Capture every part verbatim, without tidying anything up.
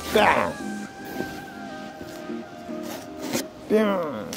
バンビューン。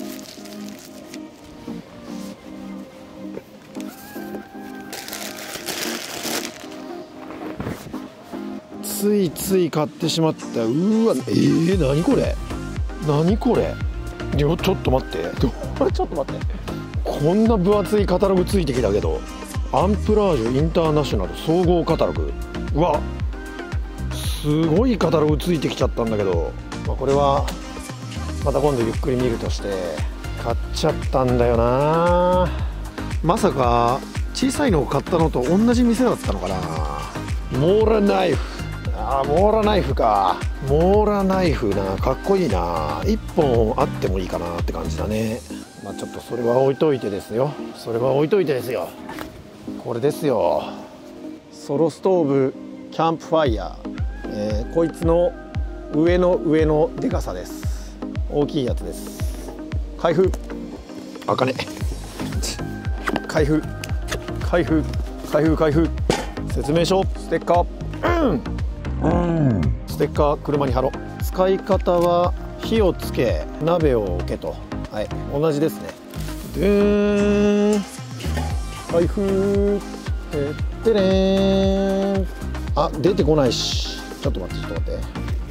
ついつい買ってしまった。うわ、えー、何これ何これ。いや、ちょっと待ってちょっと待って、こんな分厚いカタログついてきたけど、アンプラージュインターナショナル総合カタログ。うわ、すごいカタログついてきちゃったんだけど、まあ、これはまた今度ゆっくり見るとして買っちゃったんだよな。まさか小さいのを買ったのと同じ店だったのかな。モーラナイフ。あー、モーラナイフか。モーラナイフな、かっこいいな。いっぽんあってもいいかなって感じだね。まあちょっとそれは置いといてですよ。それは置いといてですよ。これですよ。ソロストーブキャンプファイヤー、えー、こいつの上の上のでかさです。大きいやつです。開封。あかね。開封開封開封開封。説明書、ステッカー、うんうん、ステッカー車に貼ろう。使い方は火をつけ鍋を置けと、はい、同じですね。でーん、開封。てってれーん。あ、出てこないし、ちょっと待ってちょっと待って。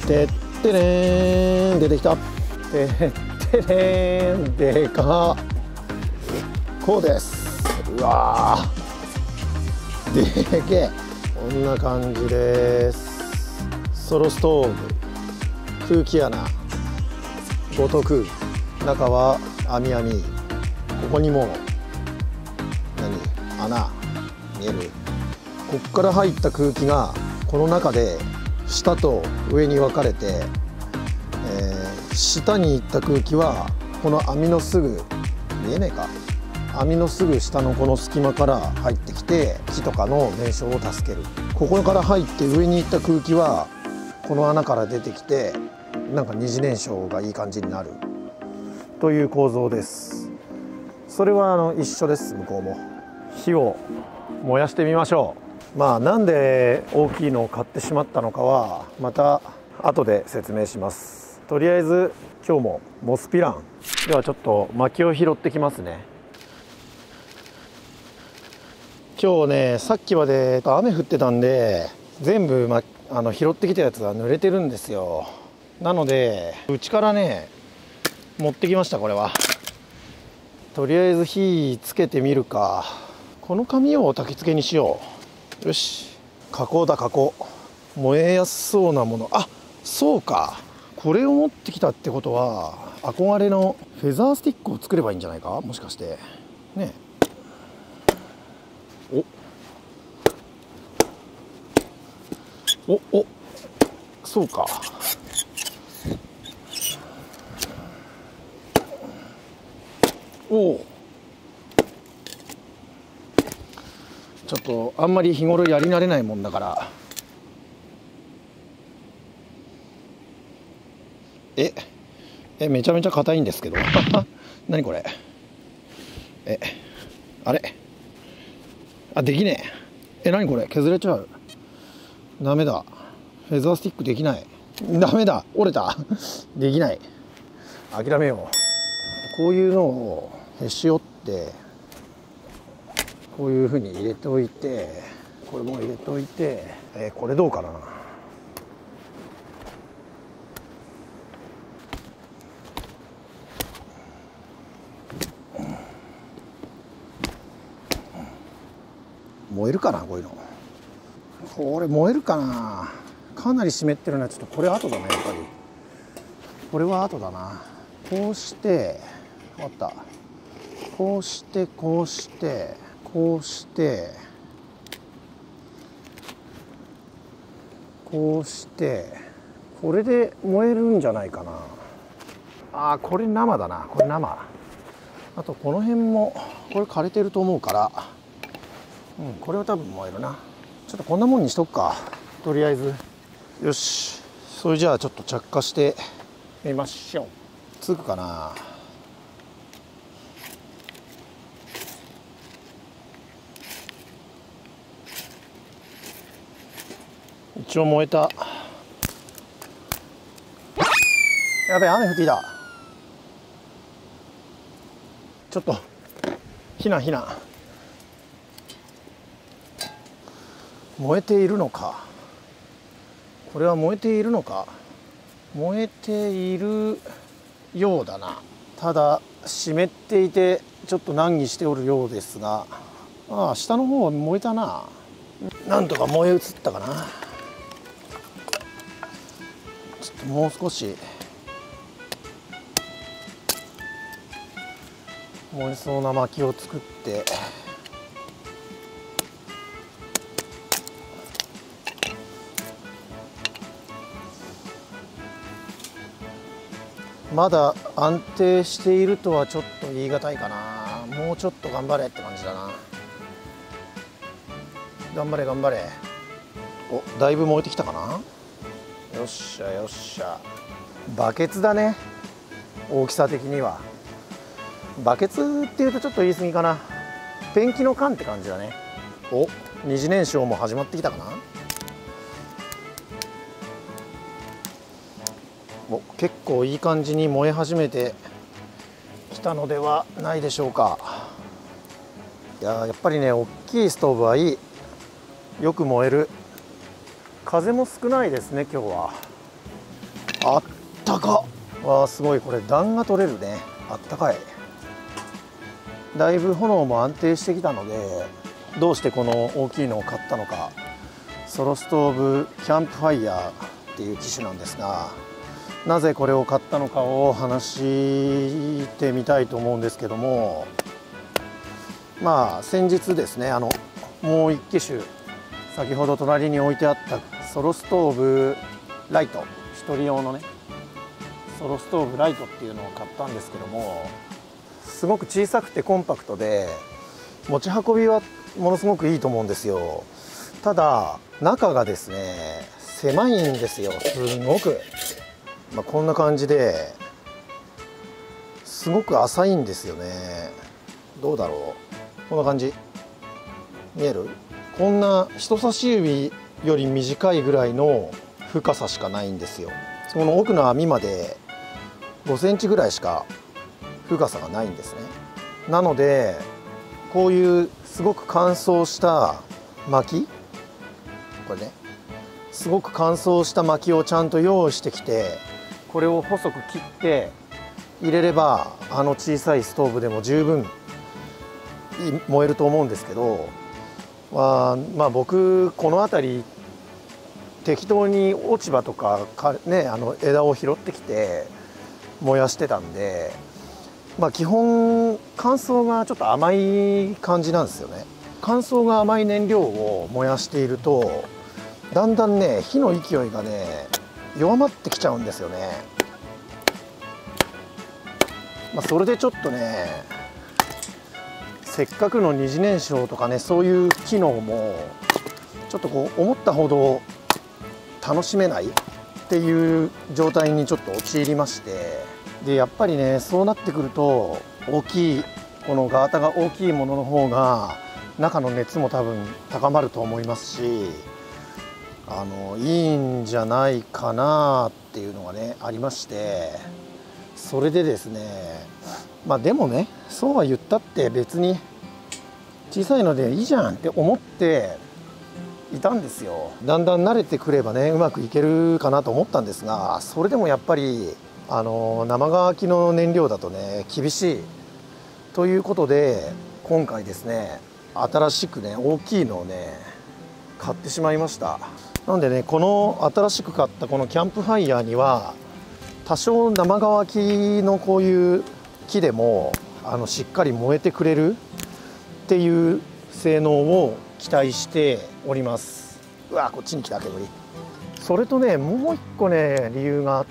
てってれーん、出てきた。てってれーん、でかっ。こうです。うわー、でけえ。こんな感じです。ソロストーブ空気穴ごとく、中は網網、ここにも何穴見える。こっから入った空気がこの中で下と上に分かれて、えー、下に行った空気はこの網のすぐ見えねえか、網のすぐ下のこの隙間から入ってきて木とかの燃焼を助ける。ここから入って上に行った空気はこの穴から出てきて、なんか二次燃焼がいい感じになるという構造です。それはあの一緒です。向こうも火を燃やしてみましょう。まあなんで大きいのを買ってしまったのかはまた後で説明します。とりあえず今日もモスピランではちょっと薪を拾ってきますね。今日ね、さっきまで雨降ってたんで全部、ま、あの拾ってきたやつは濡れてるんですよ。なのでうちからね持ってきました。これはとりあえず火つけてみるか。この紙を焚き付けにしよう。よし、加工だ加工。燃えやすそうなもの、あ、そうか、これを持ってきたってことは憧れのフェザースティックを作ればいいんじゃないか、もしかしてね。おおお、そうか。おお、ちょっとあんまり日頃やり慣れないもんだから。ええめちゃめちゃ硬いんですけど何これ。えあれあ、できねえ。え、何これ、削れちゃう。ダメだ、フェザースティックできない。ダメだ、折れたできない、諦めよう。こういうのをへし折ってこういうふうに入れておいて、これも入れておいて、えー、これどうかな。燃えるかな、こういうの。これ燃えるかな。かなり湿ってるな。ちょっとこれ後だね、やっぱりこれは後だな。こうしてあった、こうしてこうしてこうしてこうして、これで燃えるんじゃないかな。あー、これ生だな、これ生。あとこの辺もこれ枯れてると思うから、うん、これは多分燃えるな。ちょっとこんなもんにしとくか、とりあえず。よし、それじゃあちょっと着火してみましょう。つくかな。一応燃えた。 やべえ、雨降ってきた。ちょっと避難避難。燃えているのか、これは燃えているのか。燃えているようだな。ただ湿っていてちょっと難儀しておるようですが、ああ下の方は燃えたな。なんとか燃え移ったかな。ちょっともう少し燃えそうな薪を作って、まだ安定しているとはちょっと言い難いかな。もうちょっと頑張れって感じだな。頑張れ頑張れ。お、だいぶ燃えてきたかな。よっしゃよっしゃ。バケツだね、大きさ的には。バケツっていうとちょっと言い過ぎかな。ペンキの缶って感じだね。お、二次燃焼も始まってきたかな。お、結構いい感じに燃え始めてきたのではないでしょうか。いやー、やっぱりね、大きいストーブはいい。よく燃える。風も少ないですね今日は。あったか。わあ、すごい。これ暖が取れるね。あったかい。だいぶ炎も安定してきたので、どうしてこの大きいのを買ったのか。ソロストーブキャンプファイヤーっていう機種なんですが、なぜこれを買ったのかを話してみたいと思うんですけども、まあ先日ですね、あのもう一機種、先ほど隣に置いてあったソロストーブライト、一人用のねソロストーブライトっていうのを買ったんですけども、すごく小さくてコンパクトで持ち運びはものすごくいいと思うんですよ。ただ中がですね狭いんですよ、すごく。まあ、こんな感じですごく浅いんですよね。どうだろう、こんな感じ見える？こんな人差し指より短いぐらいの深さしかないんですよ。その奥の網までごセンチぐらいしか深さがないんですね。なのでこういうすごく乾燥した薪、これね、すごく乾燥した薪をちゃんと用意してきて、これを細く切って入れれば、あの小さいストーブでも十分燃えると思うんですけど、まあ、まあ僕この辺り適当に落ち葉とかか、ね、あの枝を拾ってきて燃やしてたんで、まあ基本乾燥がちょっと甘い感じなんですよね。乾燥が甘い燃料を燃やしているとだんだんね火の勢いがね弱まってきちゃうんですよね。まあ、それでちょっとね、せっかくの二次燃焼とかね、そういう機能もちょっとこう思ったほど楽しめないっていう状態にちょっと陥りまして、でやっぱりねそうなってくると大きいこのガータが大きいものの方が中の熱も多分高まると思いますし、あのいいんじゃないかなっていうのがねありまして、それでですね、まあでもねそうは言ったって別に小さいのでいいじゃんって思っていたんですよ。だんだん慣れてくればねうまくいけるかなと思ったんですが、それでもやっぱりあの生乾きの燃料だとね厳しいということで、今回ですね新しくね大きいのをね買ってしまいました。なんでね、この新しく買ったこのキャンプファイヤーには多少生乾きのこういう木でもあのしっかり燃えてくれるっていう性能を期待しております。うわ、こっちに来た煙。それとねもう一個ね理由があって、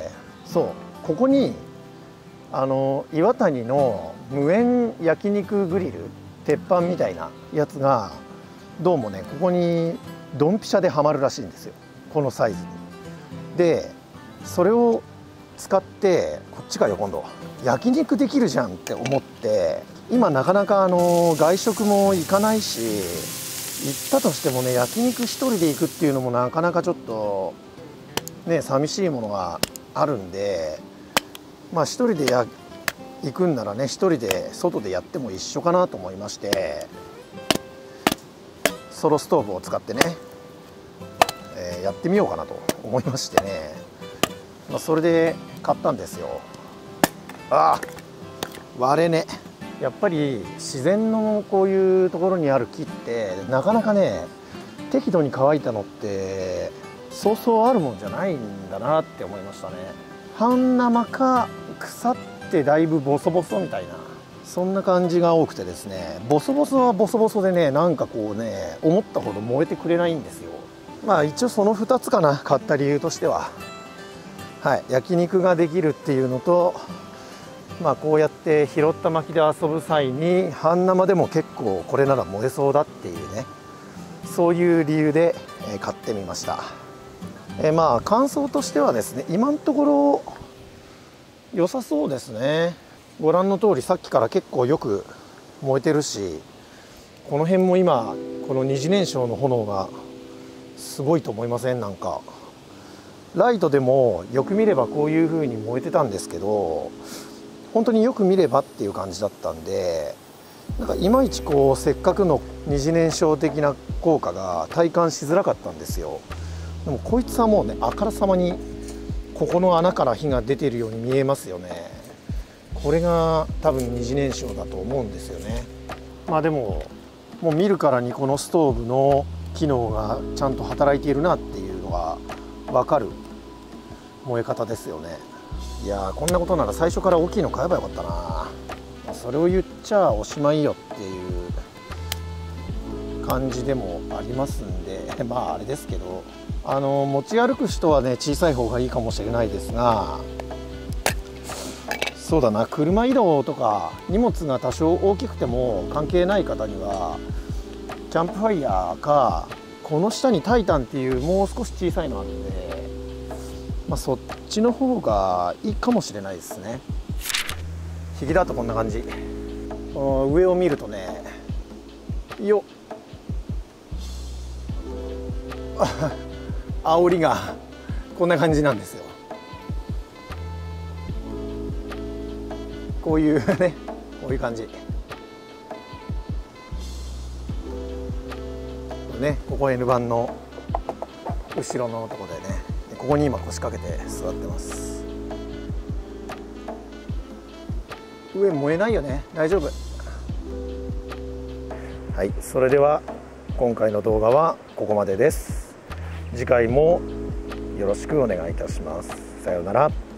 そうここにあの岩谷の無煙焼肉グリル鉄板みたいなやつがどうもねここにドンピシャではまるらしいんですよ、このサイズに。でそれを使ってこっちかよ、今度焼肉できるじゃんって思って、今なかなかあの外食も行かないし、行ったとしてもね焼肉一人で行くっていうのもなかなかちょっとね寂しいものがあるんで、まあ一人でや行くんならね、一人で外でやっても一緒かなと思いまして、ソロストーブを使ってね、えー、やってみようかなと思いましてね、まあ、それで買ったんですよ。あー、割れね。やっぱり自然のこういうところにある木ってなかなかね、適度に乾いたのってそうそうあるもんじゃないんだなって思いましたね。半生か腐ってだいぶボソボソみたいな、そんな感じが多くてですね、ボソボソはボソボソでね、なんかこうね、思ったほど燃えてくれないんですよ。まあ一応そのふたつかな、買った理由としては。はい、焼肉ができるっていうのと、まあこうやって拾った薪で遊ぶ際に半生でも結構これなら燃えそうだっていうね、そういう理由で買ってみました。えー、まあ感想としてはですね、今のところ良さそうですね。ご覧の通りさっきから結構よく燃えてるし、この辺も今この二次燃焼の炎がすごいと思いません？なんかライトでもよく見ればこういう風に燃えてたんですけど、本当によく見ればっていう感じだったんで、なんかいまいちこうせっかくの二次燃焼的な効果が体感しづらかったんですよ。でもこいつはもうね、あからさまにここの穴から火が出てるように見えますよね。これが多分二次燃焼だと思うんですよね。まあでももう見るからにこのストーブの機能がちゃんと働いているなっていうのが分かる燃え方ですよね。いやー、こんなことなら最初から大きいの買えばよかったな。それを言っちゃおしまいよっていう感じでもありますんで、まああれですけど、あの持ち歩く人はね、小さい方がいいかもしれないですが、そうだな、車移動とか荷物が多少大きくても関係ない方にはキャンプファイヤーか、この下にタイタンっていうもう少し小さいのあるんで、まあ、そっちの方がいいかもしれないですね。引きだとこんな感じ。上を見るとね、よっ煽りがこんな感じなんですよ。こういうね、こういう感じね。ここ N 版の後ろのとこでね、ここに今腰掛けて座ってます。上燃えないよね、大丈夫。はい、それでは今回の動画はここまでです。次回もよろしくお願いいたします。さようなら。